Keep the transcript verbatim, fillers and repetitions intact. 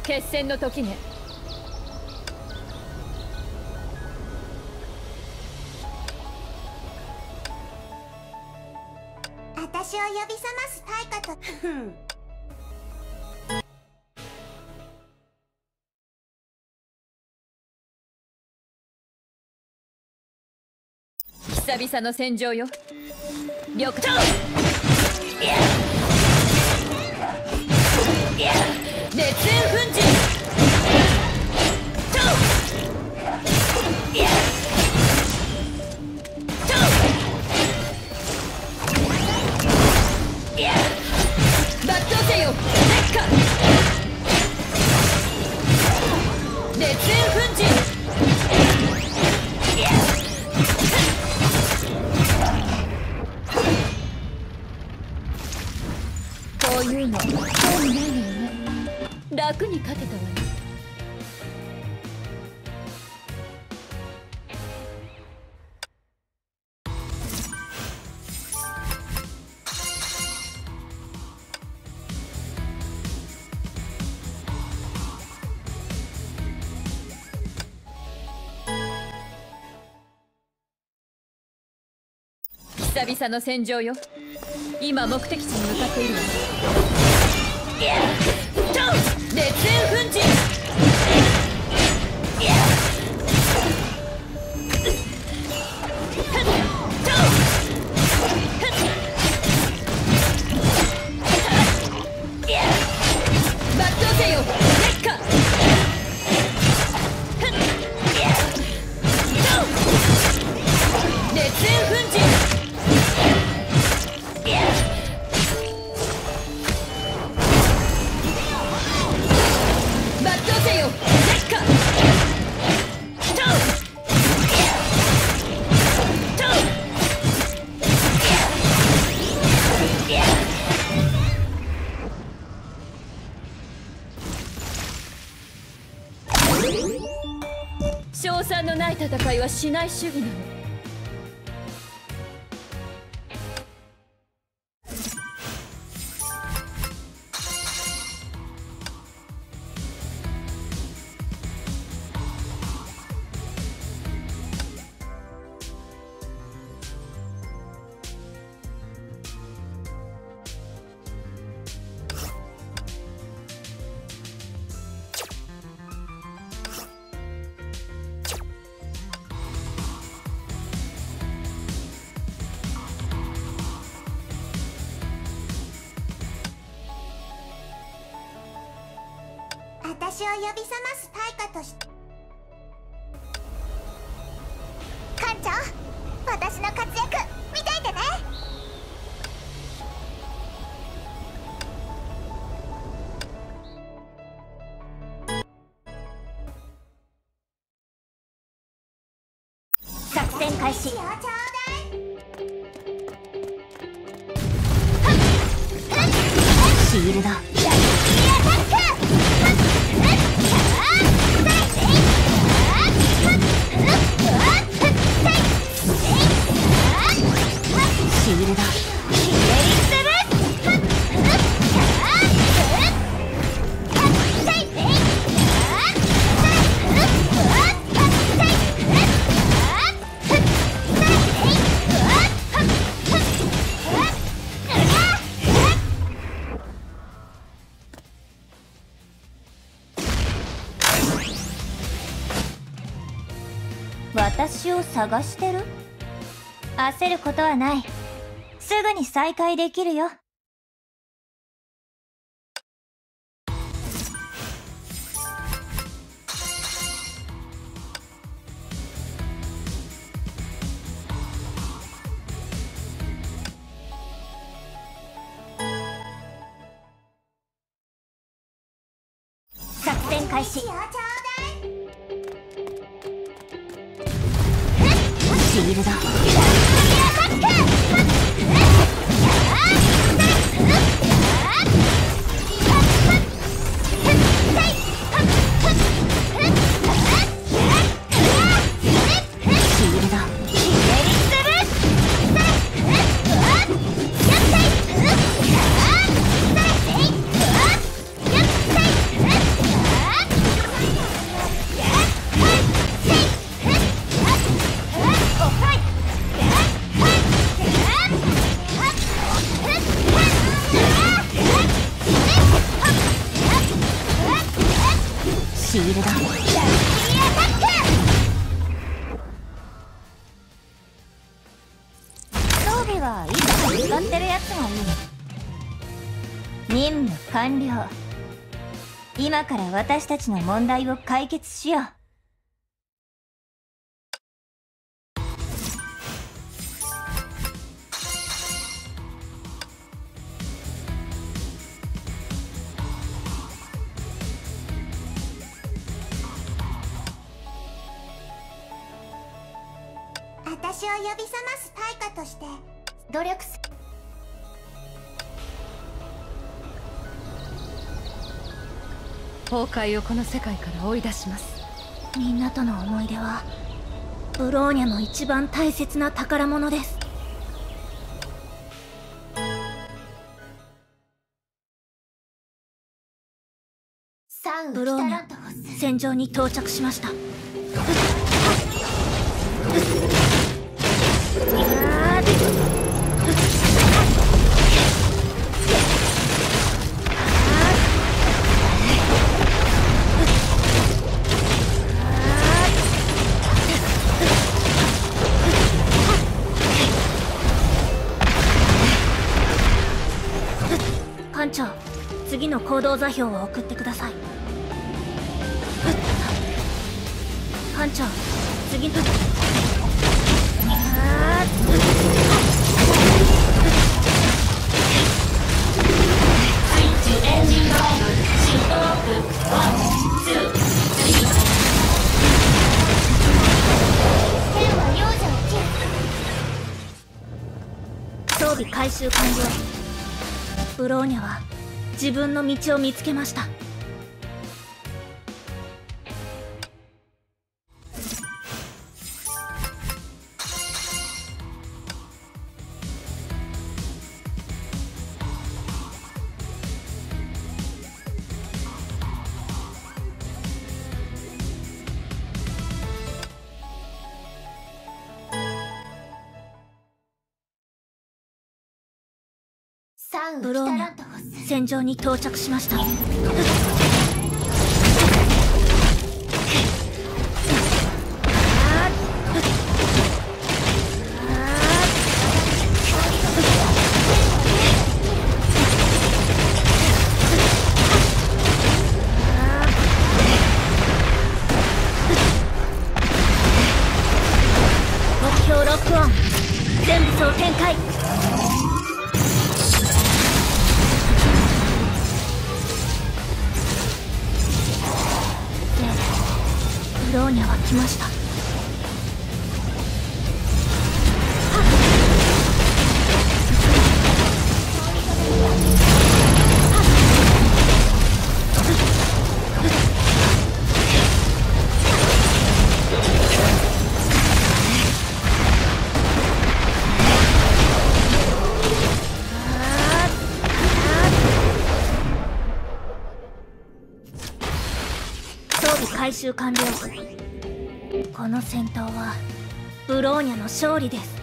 決戦の時ね。 私を呼び覚ます対価と久々の戦場よ。緑茶熱煙粉塵抜刀せよ烈火熱煙粉塵こういうの興味ないのよね。楽に勝てたわね。久々の戦場よ。今目的地に向かっているわ。熱煙粉塵抜刀せよ烈火熱煙粉塵勝算のない戦いはしない主義なの。 私を呼び覚ます対価として艦長、私の活躍見ていてね。作戦開始。シールドシールド私を探してる？焦ることはない。すぐに再開できるよ。作戦開始。シールドシシールド。ラッキーアタック。装備はいつも使ってるやつがいい。任務完了。今から私たちの問題を解決しよう。 私を呼び覚ます対価として努力す。 崩壊をこの世界から追い出します。 みんなとの思い出はブローニャの一番大切な宝物です。ブローニャ戦場に到着しました。艦長、次の行動座標を送ってください。艦長、次の装備回収完了。ブローニャは自分の道を見つけました。ブローニャ戦場に到着しました。目標ロックオン。全部総展開。ブローニャは来ました。装備回収完了。この戦闘はブローニャの勝利です。